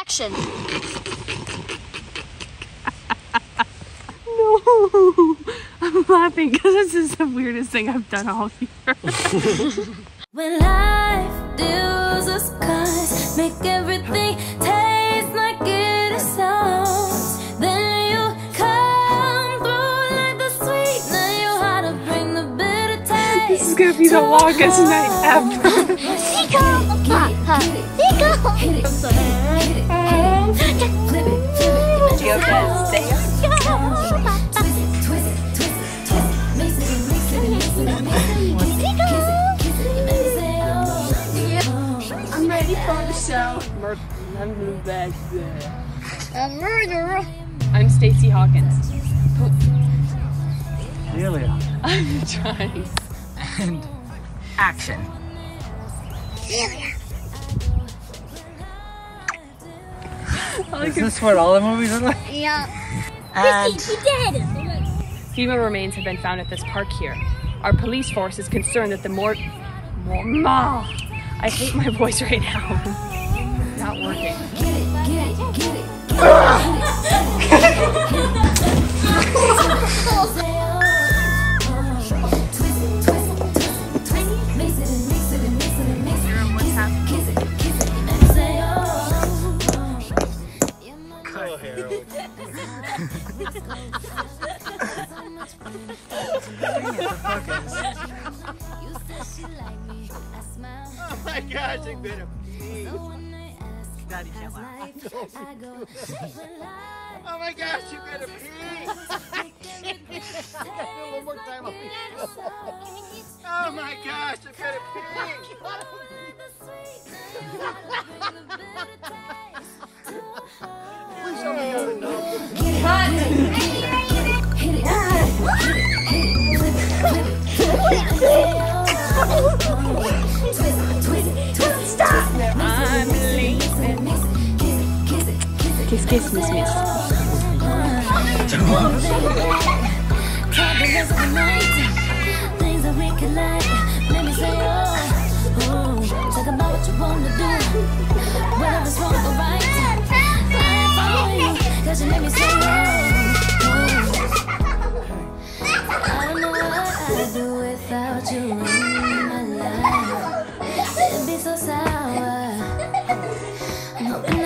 Action! No! I'm laughing because this is the weirdest thing I've done all year. When life deals us cards, make everything taste like it sounds. Then you come through like the sweet, then you how to bring the bitter taste. This is gonna be the longest night ever. I'm ready for the show. I'm murderer. I'm Stacey Hawkins. Celia. I'm trying. And action. Celia. Is this what all the movies are like? Yeah. And He did. Female remains have been found at this park here. Our police force is concerned that the I hate my voice right now. Not working. Oh my gosh, I'm gonna pee. Daddy can't laugh. Oh my gosh, you gotta pee. One more time, I'll be oh my gosh, I'm gonna pee. Please tell me you're enough. I'm leaving. Kiss, kiss, miss, miss. Things that we can like, let me say, oh, talk about what you wanna do, whatever's wrong or right. I follow you, 'cause you let me say, I don't know what I'd do without you in my life. It'd be so sour. I'm hoping